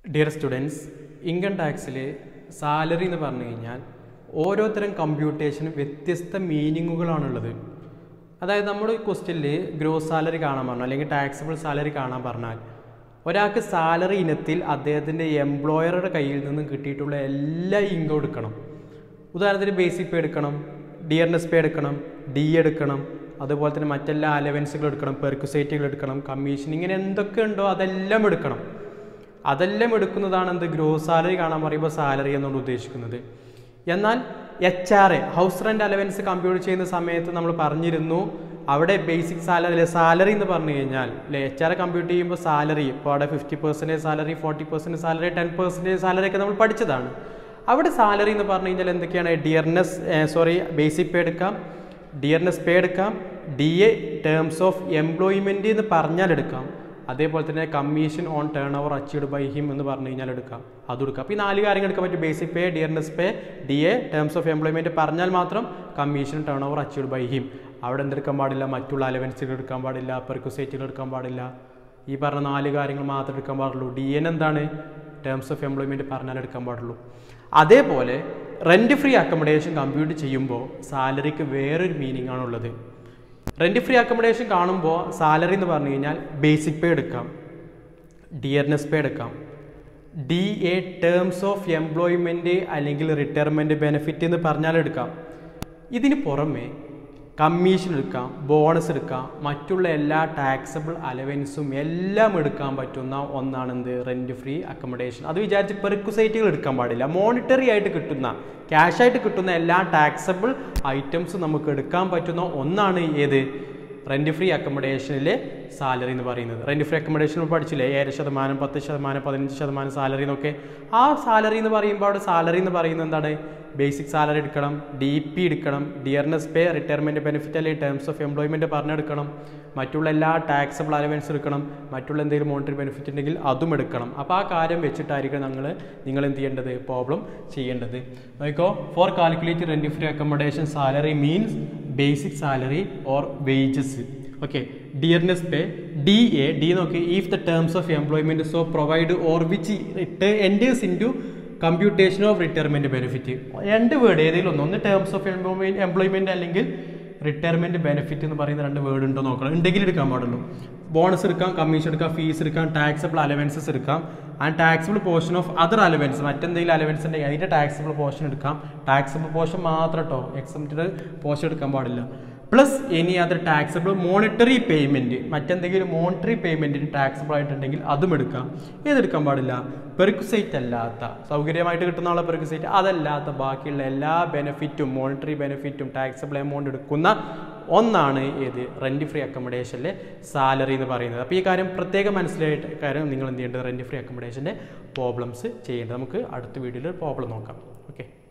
Dear students, income tax salary എന്ന് പറഞ്ഞു കഴിഞ്ഞാൽ ഓരോതരം കമ്പ്യൂട്ടേഷൻ വ്യത്യസ്ത മീനിങ്ങുകളാണുള്ളത്. അതായത് നമ്മുടെ ക്വസ്റ്റ്യനിൽ ഗ്രോസ് സാലറി കാണാൻ പറഞ്ഞാൽ അല്ലെങ്കിൽ ടാക്സബിൾ സാലറി കാണാൻ പറഞ്ഞാൽ ഒരാൾക്ക് സാലറി ഇനത്തിൽ അദ്ദേഹത്തിൻ്റെ എംപ്ലോയറുടെ കയ്യിൽ നിന്ന് കിട്ടിയിട്ടുള്ള എല്ലാ ഇൻകം എടുക്കണം. ഉദാഹരണത്തിന് ബേസിക് പേ എടുക്കണം, ഡിയർനെസ് പേ എടുക്കണം, ഡി എടുക്കണം, അതുപോലെ തന്നെ മറ്റെല്ലാ അലവൻസുകൾ എടുക്കണം, പെർക്യുസൈറ്റുകൾ എടുക്കണം, കമ്മീഷൻ, ഇങ്ങനെ എന്തൊക്കെ ഉണ്ടോ അതെല്ലാം എടുക്കണം. അതെല്ലാം എടുക്കുന്നതാണ് എന്ത് ഗ്രോസ് സാലറി കാണാൻ പറയുമ്പോൾ സാലറി എന്നാണ് ഉദ്ദേശിക്കുന്നത്. എന്നാൽ HR house rent allowance compute ചെയ്യുന്ന സമയത്ത് നമ്മൾ പറഞ്ഞിരുന്നു അവിടെ ബേസിക് സാലറി എന്ന് പറഞ്ഞു കഴിഞ്ഞാൽ HR കമ്പ്യൂട്ട് ചെയ്യുമ്പോൾ സാലറി ഇപ്പോൾ അവിടെ 50% സാലറി, 40% സാലറി, 10% സാലറി ഒക്കെ നമ്മൾ പഠിച്ചതാണ്. അവിടെ സാലറി എന്ന് പറഞ്ഞു കഴിഞ്ഞാൽ എന്തൊക്കെയാണ്? ബേസിക് പേ എടുക്കാം, ഡിയർനെസ് പേ എടുക്കാം, DA ടേംസ് ഓഫ് എംപ്ലോയ്മെൻറ്റ് എന്ന് പറഞ്ഞാൽ എടുക്കാം, അതേപോലെ തന്നെ commission on turnover achieved by him എന്ന് പറഞ്ഞു കഴിഞ്ഞാൽ എടുക്കാം, അതെടുക്കാം. അപ്പോൾ ഈ 4 കാര്യങ്ങൾ എടുക്കാൻ പറ്റും. Basic pay, dearness pay, DA terms of employment പറഞ്ഞാൽ മാത്രം commission turnover achieved by him. അവിടെ എന്തെടുക്കാൻ പാടില്ല? മറ്റുള്ള അലവൻസുകൾ എടുക്കാൻ പാടില്ല, പെർക്യുസൈറ്റുകൾ എടുക്കാൻ പാടില്ല. ഈ പറഞ്ഞ 4 കാര്യങ്ങൾ മാത്രമേ എടുക്കാൻ പാടുള്ളൂ. DA എന്താണ്? ടേംസ് ഓഫ് എംപ്ലോയ്മെൻറ്റ് പറഞ്ഞാൽ എടുക്കാൻ പാടുള്ളൂ. അതേപോലെ റെൻറ്റ് ഫ്രീ അക്കോമഡേഷൻ കമ്പ്യൂട്ട് ചെയ്യുമ്പോൾ സാലറിക്ക് വേറൊരു മീനിങ് ആണുള്ളത്. റെൻറ്റ് ഫ്രീ അക്കോമഡേഷൻ കാണുമ്പോൾ സാലറി എന്ന് പറഞ്ഞു കഴിഞ്ഞാൽ ബേസിക് പേ എടുക്കാം, ഡിയർനെസ് പേ എടുക്കാം, DA ടേംസ് ഓഫ് എംപ്ലോയ്മെൻറ്റ് അല്ലെങ്കിൽ റിട്ടയർമെൻറ്റ് ബെനിഫിറ്റ് എന്ന് പറഞ്ഞാൽ എടുക്കാം. ഇതിന് പുറമെ കമ്മീഷൻ എടുക്കാം, ബോണസ് എടുക്കാം, മറ്റുള്ള എല്ലാ ടാക്സബിൾ അലവൻസും എല്ലാം എടുക്കാൻ പറ്റുന്ന ഒന്നാണെന്ത് റെൻറ്റ് ഫ്രീ അക്കോമഡേഷൻ. അത് വിചാരിച്ച് പെർക്യുസൈറ്റുകൾ എടുക്കാൻ പാടില്ല. മോണിറ്ററി ആയിട്ട് കിട്ടുന്ന, ക്യാഷായിട്ട് കിട്ടുന്ന എല്ലാ ടാക്സബിൾ ഐറ്റംസും നമുക്ക് എടുക്കാൻ പറ്റുന്ന ഒന്നാണ് ഏത് റെൻറ്റ് ഫ്രീ അക്കോമഡേഷനിലെ സാലറി എന്ന് പറയുന്നത്. റെൻറ്റ് ഫ്രീ അക്കോമഡേഷൻ പഠിച്ചില്ലേ? 7%, 10%, 15% സാലറി എന്നൊക്കെ. ആ സാലറി എന്ന് പറയുമ്പോൾ അവിടെ സാലറി എന്ന് പറയുന്നത് എന്താണ്? ബേസിക് സാലറി എടുക്കണം, DP എടുക്കണം, ഡിയർനെസ് പേ, റിട്ടയർമെൻറ്റ് ബെനിഫിറ്റ് അല്ലെങ്കിൽ ടേംസ് ഓഫ് എംപ്ലോയ്മെൻറ്റ് പറഞ്ഞെടുക്കണം, മറ്റുള്ള എല്ലാ ടാക്സബിൾ അലവൻസ് എടുക്കണം, മറ്റുള്ള എന്തെങ്കിലും മോണിറ്ററി ബെനിഫിറ്റ് ഉണ്ടെങ്കിൽ അതും എടുക്കണം. അപ്പോൾ ആ കാര്യം വെച്ചിട്ടായിരിക്കും നിങ്ങൾ എന്ത് ചെയ്യേണ്ടത്? പ്രോബ്ലം ചെയ്യേണ്ടത്. നോക്കോ, for calculate rent free accommodation salary means basic salary or wages. Okay, dearness pay, DA, D നോക്കി, if the terms of employment so provide or which enters into computation of retirement benefit. 2 word ഏതെങ്കിലും ഒന്ന് terms of employment അല്ലെങ്കിൽ retirement benefit എന്ന് പറയുന്ന 2 word ഉണ്ടോ നോക്കണം. ഉണ്ടെങ്കിൽ എടുക്കാൻ പാടുള്ളൂ. ബോണസ് എടുക്കാം, കമ്മീഷൻ എടുക്കാം, ഫീസ് എടുക്കാം, ടാക്സബിൾ അലവൻസസ് എടുക്കാം, and taxable portion of other allowance, മറ്റെന്തെങ്കിലും അലവൻസ് ഉണ്ടെങ്കിൽ അതിൻ്റെ ടാക്സബിൾ പോർഷൻ എടുക്കാം. ടാക്സബിൾ പോർഷൻ മാത്രം കേട്ടോ, എക്സംപ്റ്റഡ് പോർഷൻ എടുക്കാൻ പാടില്ല. Plus any other taxable monetary payment, മറ്റെന്തെങ്കിലും മോണിറ്ററി പേയ്മെൻറ്റിന് ടാക്സബിൾ ആയിട്ടുണ്ടെങ്കിൽ അതും എടുക്കാം. ഏതെടുക്കാൻ പാടില്ല? പെർക്യുസൈറ്റ് അല്ലാത്ത, സൗകര്യമായിട്ട് കിട്ടുന്ന ആളെ പെർക്യുസൈറ്റ് അതല്ലാത്ത ബാക്കിയുള്ള എല്ലാ ബെനിഫിറ്റും, മോണിറ്ററി ബെനിഫിറ്റും ടാക്സബിൾ എമൗണ്ട് എടുക്കുന്ന ഒന്നാണ് ഏത് റെൻറ്റ് ഫ്രീ അക്കോമഡേഷനിലെ സാലറി എന്ന് പറയുന്നത്. അപ്പോൾ ഈ കാര്യം പ്രത്യേകം മനസ്സിലായിട്ട് കാര്യം നിങ്ങൾ എന്ത് ചെയ്യേണ്ടത്? റെൻറ്റ് ഫ്രീ അക്കോമഡേഷൻ്റെ പ്രോബ്ലംസ് ചെയ്യേണ്ടത്. നമുക്ക് അടുത്ത വീഡിയോയിൽ പ്രോബ്ലം നോക്കാം. ഓക്കെ.